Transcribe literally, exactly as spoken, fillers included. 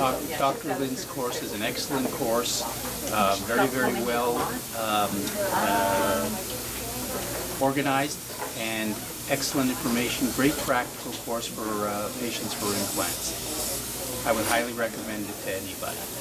Doc, Doctor Lynn's course is an excellent course, uh, very, very well um, uh, organized and excellent information, great practical course for uh, patients for implants. I would highly recommend it to anybody.